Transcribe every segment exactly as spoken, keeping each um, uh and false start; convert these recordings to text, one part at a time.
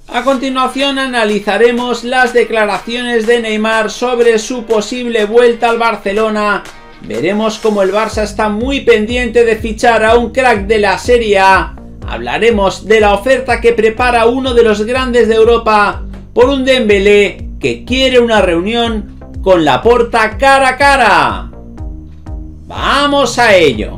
A continuación analizaremos las declaraciones de Neymar sobre su posible vuelta al Barcelona. Veremos cómo el Barça está muy pendiente de fichar a un crack de la Serie A. Hablaremos de la oferta que prepara uno de los grandes de Europa por un Dembélé que quiere una reunión con Laporta cara a cara. ¡Vamos a ello!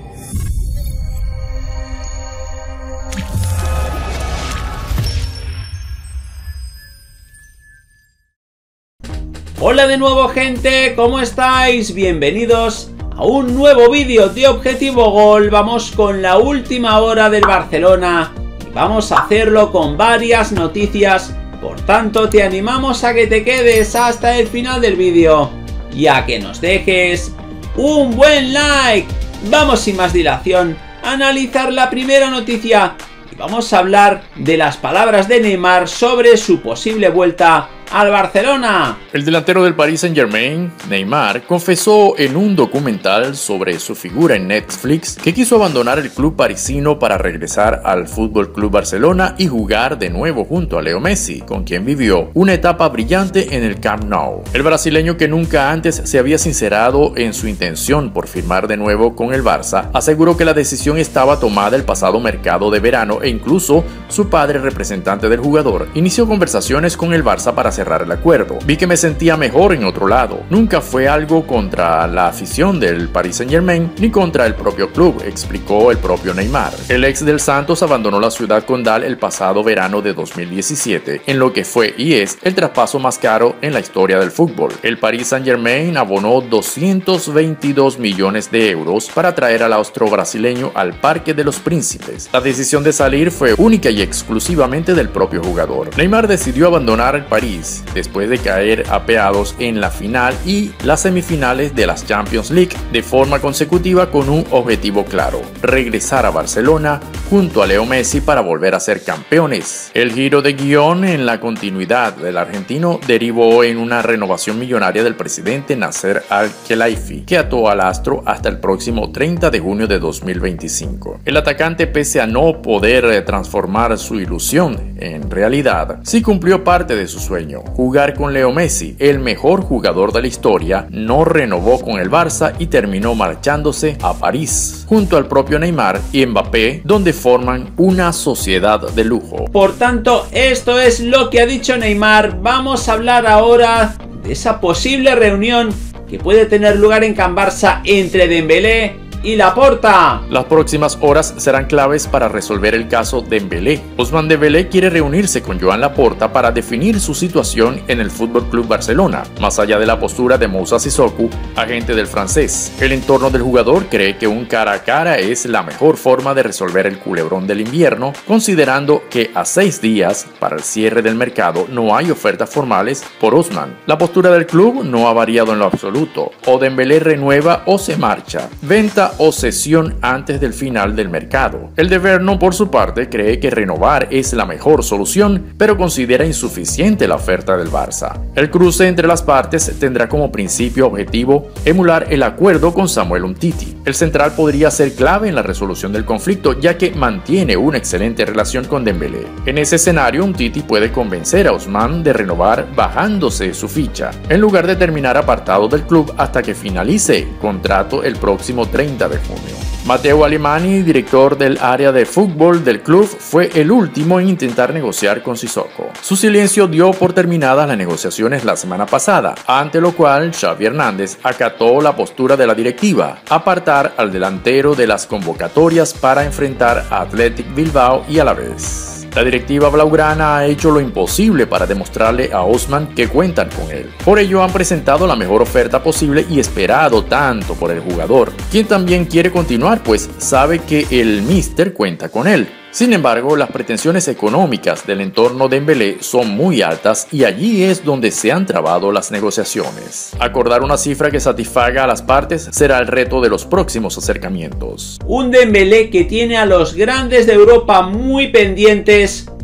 Hola de nuevo, gente, ¿cómo estáis? Bienvenidos a un nuevo vídeo de Objetivo Gol. Vamos con la última hora del Barcelona y vamos a hacerlo con varias noticias. Por tanto, te animamos a que te quedes hasta el final del vídeo y a que nos dejes un buen like. Vamos sin más dilación a analizar la primera noticia y vamos a hablar de las palabras de Neymar sobre su posible vuelta al Barcelona. El delantero del Paris Saint-Germain, Neymar, confesó en un documental sobre su figura en Netflix que quiso abandonar el club parisino para regresar al F C Barcelona y jugar de nuevo junto a Leo Messi, con quien vivió una etapa brillante en el Camp Nou. El brasileño, que nunca antes se había sincerado en su intención por firmar de nuevo con el Barça, aseguró que la decisión estaba tomada el pasado mercado de verano e incluso su padre, representante del jugador, inició conversaciones con el Barça para cerrar el acuerdo. Vi que me sentía mejor en otro lado. Nunca fue algo contra la afición del Paris Saint-Germain ni contra el propio club, explicó el propio Neymar. El ex del Santos abandonó la ciudad condal el pasado verano de dos mil diecisiete, en lo que fue y es el traspaso más caro en la historia del fútbol. El Paris Saint-Germain abonó doscientos veintidós millones de euros para traer al austro-brasileño al Parque de los Príncipes. La decisión de salir fue única y exclusivamente del propio jugador. Neymar decidió abandonar el París después de caer apeados en la final y las semifinales de las Champions League de forma consecutiva, con un objetivo claro: regresar a Barcelona junto a Leo Messi para volver a ser campeones. El giro de guión en la continuidad del argentino derivó en una renovación millonaria del presidente Nasser Al-Khelaifi, que ató al astro hasta el próximo treinta de junio de dos mil veinticinco. El atacante, pese a no poder transformar su ilusión en realidad, sí cumplió parte de su sueño: jugar con Leo Messi, el mejor jugador de la historia. No renovó con el Barça y terminó marchándose a París junto al propio Neymar y Mbappé, donde forman una sociedad de lujo. Por tanto, esto es lo que ha dicho Neymar. Vamos a hablar ahora de esa posible reunión que puede tener lugar en Can Barça entre Dembélé y Laporta. Las próximas horas serán claves para resolver el caso Dembélé. Ousmane Dembélé quiere reunirse con Joan Laporta para definir su situación en el F C Barcelona, más allá de la postura de Moussa Sissoko, agente del francés. El entorno del jugador cree que un cara a cara es la mejor forma de resolver el culebrón del invierno, considerando que a seis días para el cierre del mercado no hay ofertas formales por Ousmane. La postura del club no ha variado en lo absoluto: o Dembélé renueva o se marcha. Venta o cesión antes del final del mercado. El de Vernon, por su parte, cree que renovar es la mejor solución, pero considera insuficiente la oferta del Barça. El cruce entre las partes tendrá como principio objetivo emular el acuerdo con Samuel Umtiti. El central podría ser clave en la resolución del conflicto, ya que mantiene una excelente relación con Dembélé. En ese escenario, Umtiti puede convencer a Ousmane de renovar bajándose su ficha, en lugar de terminar apartado del club hasta que finalice contrato el próximo treinta de junio. Matteo Alemany, director del área de fútbol del club, fue el último en intentar negociar con Sissoko. Su silencio dio por terminadas las negociaciones la semana pasada, ante lo cual Xavi Hernández acató la postura de la directiva: apartar al delantero de las convocatorias para enfrentar a Athletic Bilbao y Alavés. La directiva blaugrana ha hecho lo imposible para demostrarle a Ousmane que cuentan con él. Por ello han presentado la mejor oferta posible y esperado tanto por el jugador, quien también quiere continuar, pues sabe que el míster cuenta con él. Sin embargo, las pretensiones económicas del entorno de Dembélé son muy altas y allí es donde se han trabado las negociaciones. Acordar una cifra que satisfaga a las partes será el reto de los próximos acercamientos. Un Dembélé que tiene a los grandes de Europa muy pendientes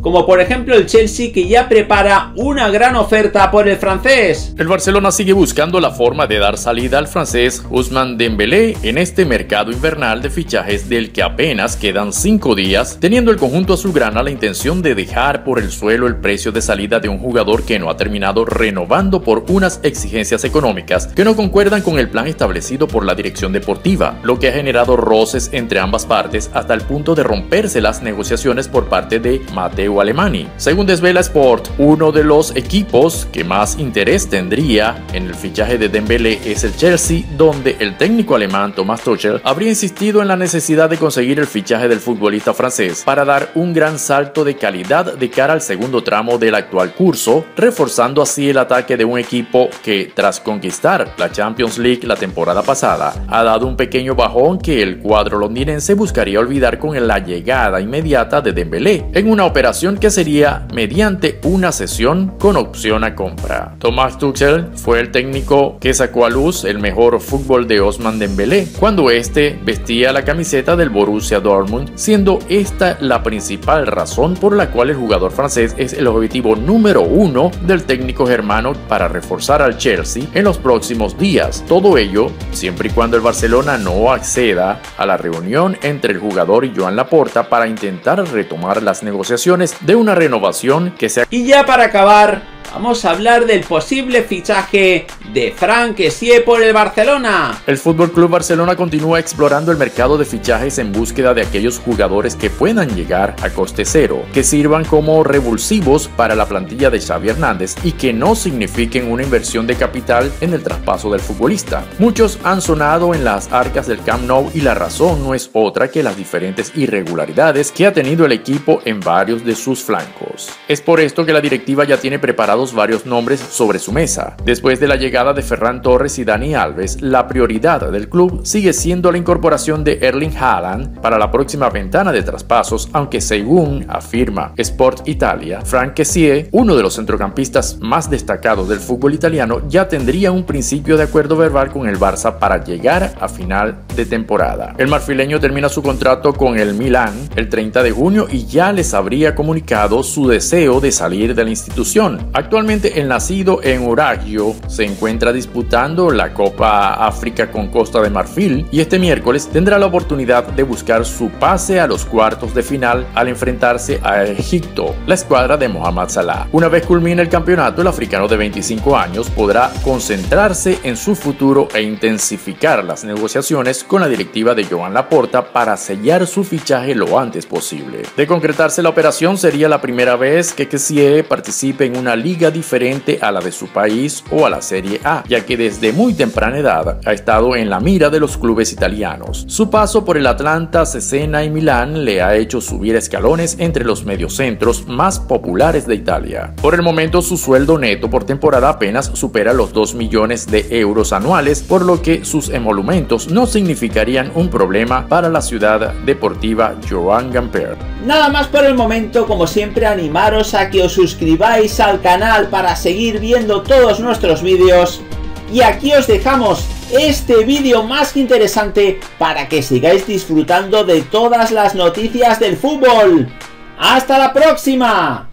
como por ejemplo el Chelsea, que ya prepara una gran oferta por el francés. El Barcelona sigue buscando la forma de dar salida al francés Ousmane Dembélé en este mercado invernal de fichajes del que apenas quedan cinco días, teniendo el conjunto azulgrana la intención de dejar por el suelo el precio de salida de un jugador que no ha terminado renovando por unas exigencias económicas que no concuerdan con el plan establecido por la dirección deportiva, lo que ha generado roces entre ambas partes hasta el punto de romperse las negociaciones por parte de Matteo Alemany. Según desvela Sport, uno de los equipos que más interés tendría en el fichaje de Dembélé es el Chelsea, donde el técnico alemán Thomas Tuchel habría insistido en la necesidad de conseguir el fichaje del futbolista francés para dar un gran salto de calidad de cara al segundo tramo del actual curso, reforzando así el ataque de un equipo que, tras conquistar la Champions League la temporada pasada, ha dado un pequeño bajón que el cuadro londinense buscaría olvidar con la llegada inmediata de Dembélé, en una operación que sería mediante una cesión con opción a compra. Thomas Tuchel fue el técnico que sacó a luz el mejor fútbol de Ousmane Dembélé cuando este vestía la camiseta del Borussia Dortmund, siendo esta la principal razón por la cual el jugador francés es el objetivo número uno del técnico germano para reforzar al Chelsea en los próximos días. Todo ello siempre y cuando el Barcelona no acceda a la reunión entre el jugador y Joan Laporta para intentar retomar las negociaciones de una renovación que sea. Y ya para acabar, vamos a hablar del posible fichaje de Franck Kessié por el Barcelona. El F C Barcelona continúa explorando el mercado de fichajes en búsqueda de aquellos jugadores que puedan llegar a coste cero, que sirvan como revulsivos para la plantilla de Xavi Hernández y que no signifiquen una inversión de capital en el traspaso del futbolista. Muchos han sonado en las arcas del Camp Nou y la razón no es otra que las diferentes irregularidades que ha tenido el equipo en varios de sus flancos. Es por esto que la directiva ya tiene preparados varios nombres sobre su mesa. Después de la llegada de Ferran Torres y Dani Alves, la prioridad del club sigue siendo la incorporación de Erling Haaland para la próxima ventana de traspasos, aunque según afirma Sport Italia, Franck Kessié, uno de los centrocampistas más destacados del fútbol italiano, ya tendría un principio de acuerdo verbal con el Barça para llegar a final de temporada. El marfileño termina su contrato con el Milán el treinta de junio y ya les habría comunicado su deseo de salir de la institución. Actualmente el nacido en Oraggio se encuentra disputando la Copa África con Costa de Marfil y este miércoles tendrá la oportunidad de buscar su pase a los cuartos de final al enfrentarse a Egipto, la escuadra de Mohamed Salah. Una vez culmine el campeonato, el africano de veinticinco años podrá concentrarse en su futuro e intensificar las negociaciones con la directiva de Joan Laporta para sellar su fichaje lo antes posible. De concretarse la operación, sería la primera vez que Kessié participe en una liga diferente a la de su país o a la Serie A, ya que desde muy temprana edad ha estado en la mira de los clubes italianos. Su paso por el Atlanta, Cesena y Milán le ha hecho subir escalones entre los mediocentros más populares de Italia. Por el momento, su sueldo neto por temporada apenas supera los dos millones de euros anuales, por lo que sus emolumentos no significarían un problema para la ciudad deportiva Joan Gamper. Nada más por el momento. Como siempre, animaros a que os suscribáis al canal para seguir viendo todos nuestros vídeos, y aquí os dejamos este vídeo más que interesante para que sigáis disfrutando de todas las noticias del fútbol. ¡Hasta la próxima!